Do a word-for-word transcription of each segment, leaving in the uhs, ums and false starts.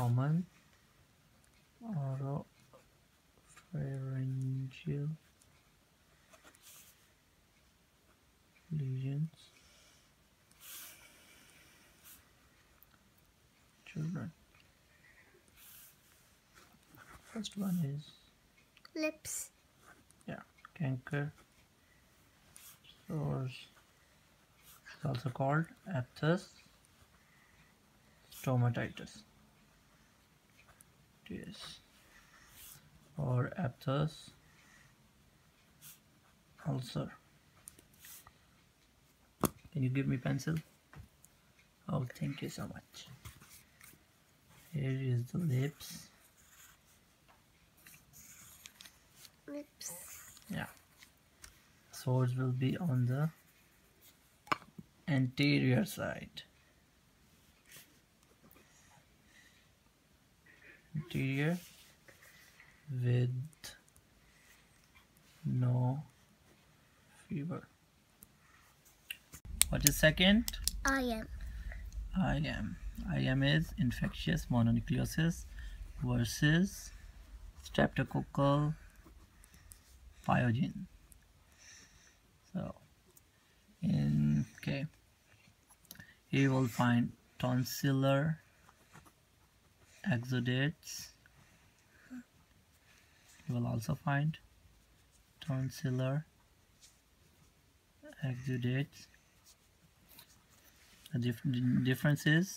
common oropharyngeal lesions. Children. First one is lips. Yeah, canker. Sores. It's also called aphthous stomatitis. Yes. Or aphthous ulcer. Can you give me pencil? Oh, thank you so much. Here is the lips. Lips. Yeah. Sores will be on the anterior side. Anterior with no fever. What is second? I am. I am. I am is infectious mononucleosis versus streptococcal pyogen. So, in okay, here you will find tonsillar exudates. You will also find tonsillar exudates. The dif difference is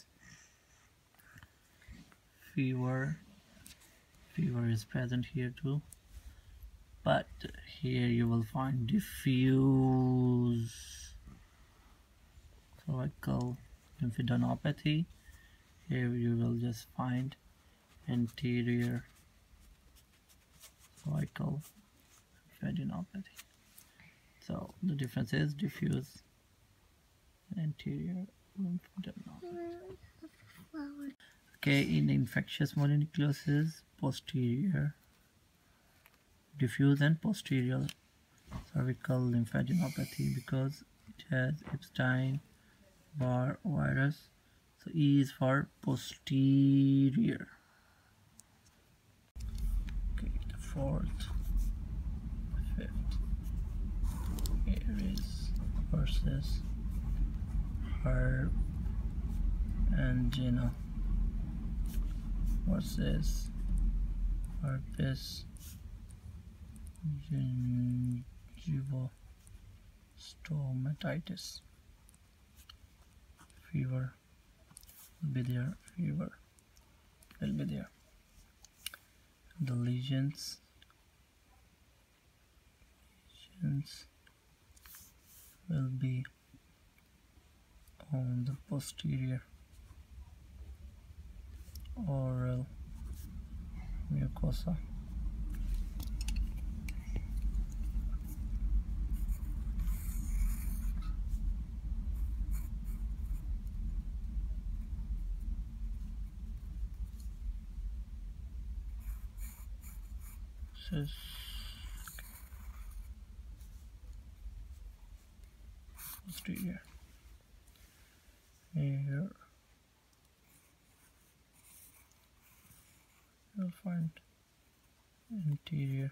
fever. Fever is present here too, but here you will find diffuse cervical lymphadenopathy. Here you will just find anterior cervical lymphadenopathy. So the difference is diffuse anterior lymphadenopathy. Okay, in infectious mononucleosis, posterior diffuse and posterior cervical lymphadenopathy because it has Epstein-Barr virus. So E is for posterior. Okay, the fourth, fifth. Here is versus herb angina versus herpes gingivostomatitis. Fever will be there. Fever will be there. The lesions, lesions will be on the posterior oral mucosa. This is posterior. Here you'll find anterior.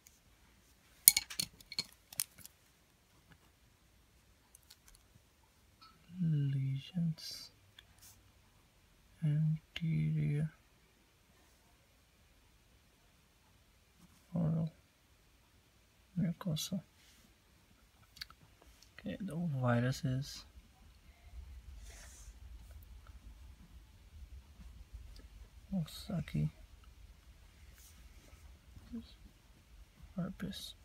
Lesions, anterior oral mucosa. Okay, the virus is Coxsackie herpes.